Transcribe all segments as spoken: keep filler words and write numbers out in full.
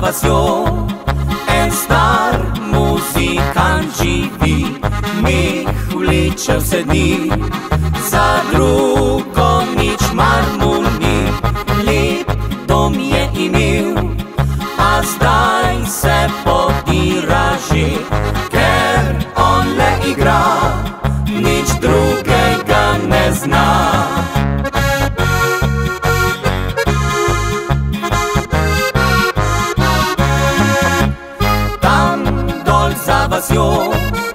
vasjo en star muzikant živi, mi vleče vse dni, za drugo nič mar mu ni. Lep dom je imel, a zdaj se podira že, ker on le igra, nič drugega ne zna. Tam dol za vasjo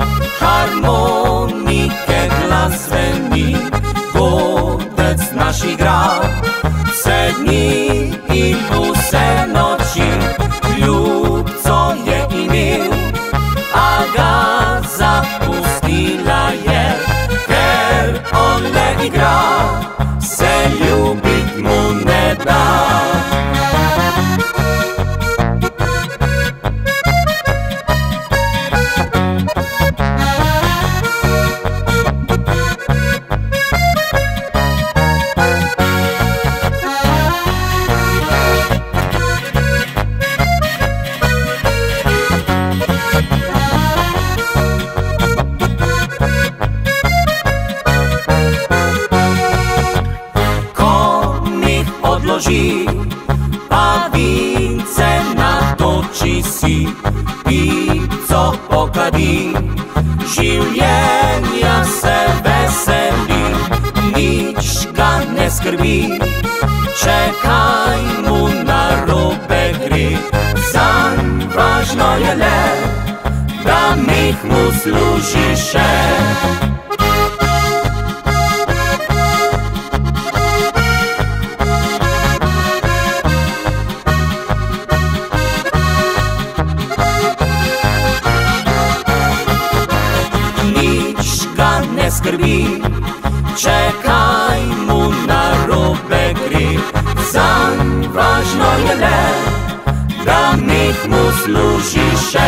harmonike glas zveni, godec naš igra vse dni in vse noči. Ljubco je imel, a ga zapustila je, ker on le igra, se ljubit mu ne da. Pa vince natoči si, pico pokadi, življenja se veseli, nič ga ne skrbi, če kaj mu narobe gre. Zanj važno je le, da mih mu služi še. Ne skrbi, če kaj mu narobe gre. Zanj važno je le, da mih mu služi še.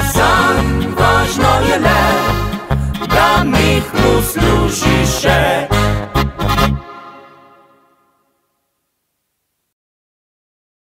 Zanj važno je le, da mih mu služi še.